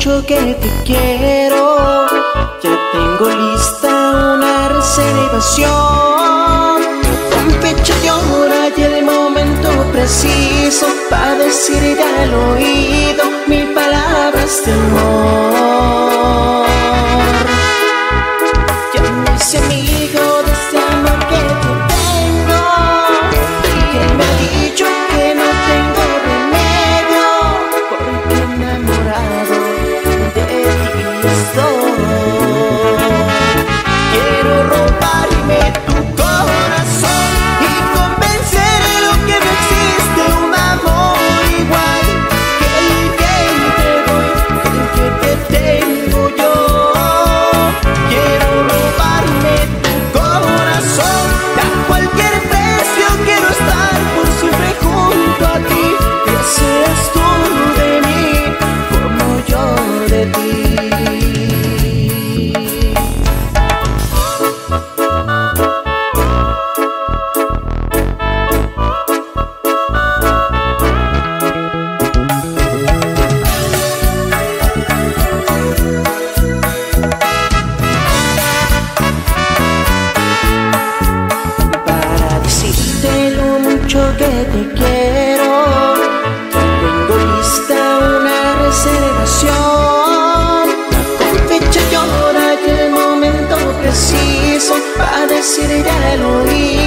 mucho que te quiero. Ya tengo lista una reservación con fecha de hora y el momento preciso para decirte al oído mil palabras de amor. Ya me hice amigo de este amor que te tengo, y él me ha dicho que no tengo remedio, porque enamorado de ti estoy. Quiero robarme tu corazón y convencerlo que no existe un amor igual que el que te doy, el que te tengo yo. Quiero robarme tu corazón a cualquier precio. Quiero estar por siempre junto a ti, que seas tú de mí como yo de ti. Que te quiero, tengo lista una reservación con fecha y hora y el momento preciso para decirte al oído